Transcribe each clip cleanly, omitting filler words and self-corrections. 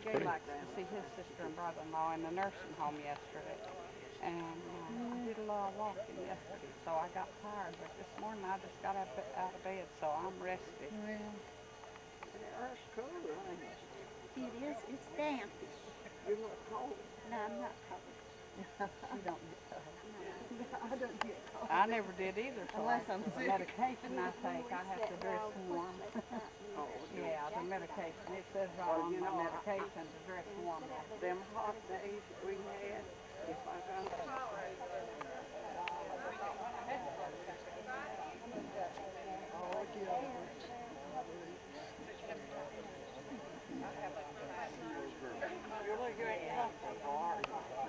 Jay likes to see his sister and brother-in-law in the nursing home yesterday. And I did a lot of walking yesterday, so I got tired. But this morning I just got up out of bed, so I'm rested. Well, It's cool, ain't it? it is. It's damp. You look cold. No, I'm not cold. You don't get cold. I don't get cold. I never did either, so Unless I'm the sick. medication I take, I have to dress warm. Oh, Yeah, the medication. It says right Well, on you my know, medication to dress warm. them hot days that we had, if I got you look at something hard.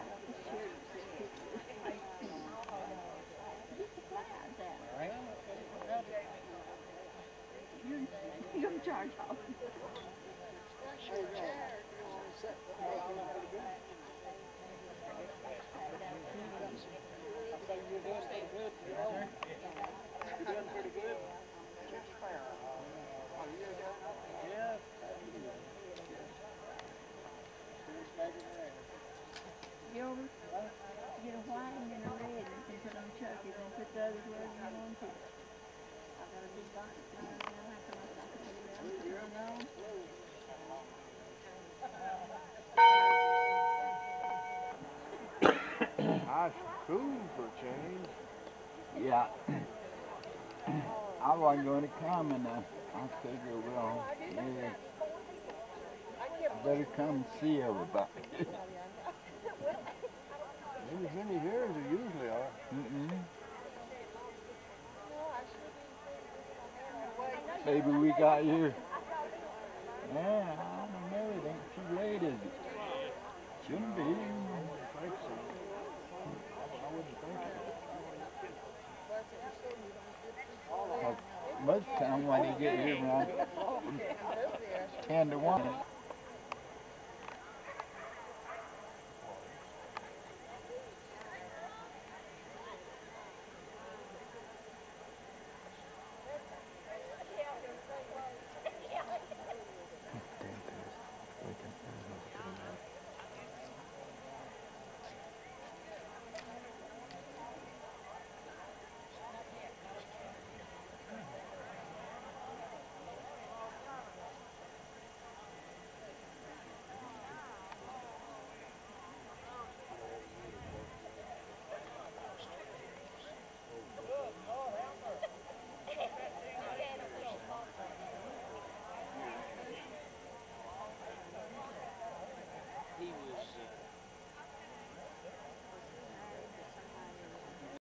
You're in charge of. You're doing pretty good. Just fair. Oh, you doing? Yeah. Gilbert, get a white and then a red and you can put on Chucky's and put the others wherever you want to. I've got a big box now. How come I can put it down? Put it on. Nice cool for a change. Yeah. I wasn't going to come, and I figure, well, yeah, I better come and see everybody. Maybe as many here as there usually are. Maybe we got here. Yeah, I don't know. It ain't too late, is it? Shouldn't be. I wouldn't think so. I wouldn't think so. Most time when you get here around 10 to 1.